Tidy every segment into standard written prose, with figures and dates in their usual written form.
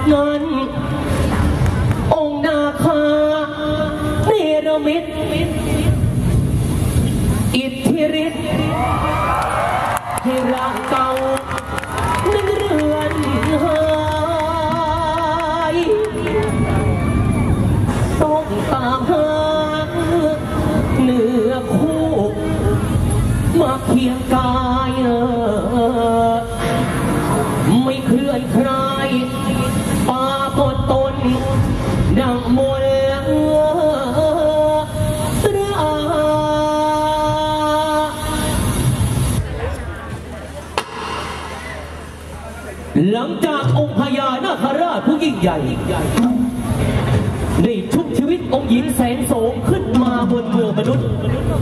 นั้นองค์นาคาเนรมิตอิทธิฤทธิ์ให้รักเก่านั้นเรือนหายต้องตามหาเนื้อคู่มาเคียงกายไม่เคลื่อนคลายปาตัวตนดังมวลหลังจากองค์พญานาคราชผู้ยิ่งใหญ่ได้ชุบชีวิตองค์หญิงแสนโสมขึ้นมาบนเมืองมนุษย์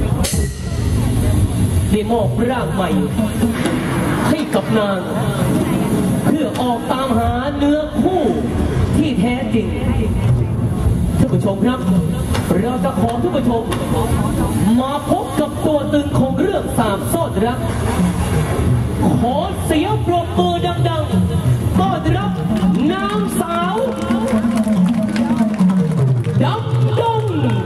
ได้มอบร่างใหม่ให้กับนางเพื่อออกตามหาเนื้อคู่ที่แท้จริงท่านผู้ชมครับเราจะขอท่านผู้ชมมาพบกับตัวตึงของเรื่องสามซ่อนรักขอเสียงปรบมือดังๆต้อนรับนางสาวดำดง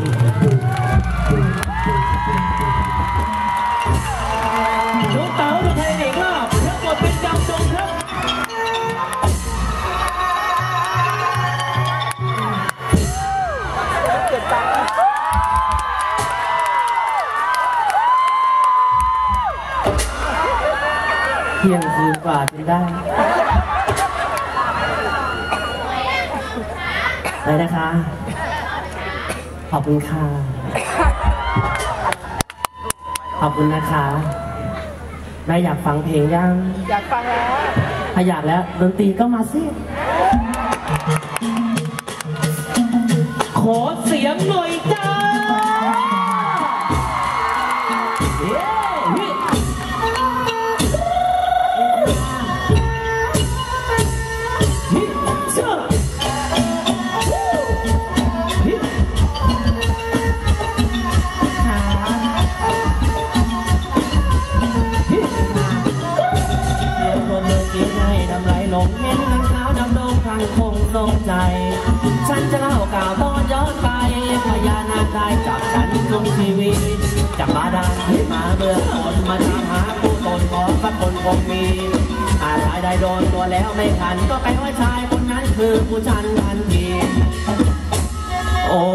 น้องเต๋าไทยเด็กลาบรับบทเป็นดำดงครับเที่ยงคืนกว่าจนได้เลยนะคะขอบคุณค่ะขอบคุณนะคะได้อยากฟังเพลงยังอยากฟังแล้วถ้าอยากแล้วดนตรีก็มาสิขอเสียงหน่อยจ้าลงเห็นนางสาวดำดงทางคงทรงใจฉันจะเล่ากล่าวตอนย้อนไปพญานาคได้จับฉันลงชีวิตจากบาดาลให้มาเบื้องต้นมาตามหาผู้ตนของพระคนคงมีอาชายได้โดนตัวแล้วไม่ทันก็ไปว่าชายคนนั้นคือผู้ชันทันทีโอ้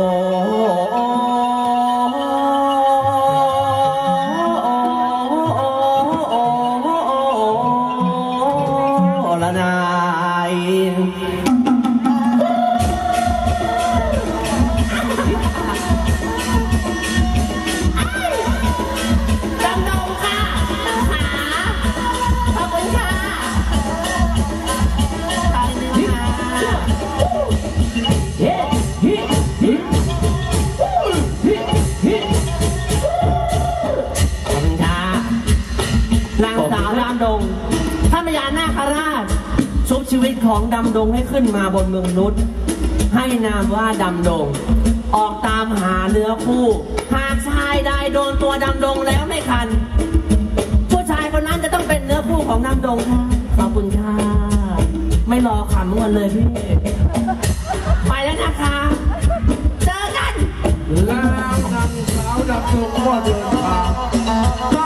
ชีวิตของดำดงให้ขึ้นมาบนเมืองมนุษย์ให้นามว่าดำดงออกตามหาเนื้อคู่หากชายใดโดนตัวดำดงแล้วไม่คันผู้ชายคนนั้นจะต้องเป็นเนื้อคู่ของดำดงค่ะขอบคุณค่ะไม่รอขำกันเลยพี่ไปแล้วนะคะเจอกันแล้วนางสาวดำดงก็เดินทาง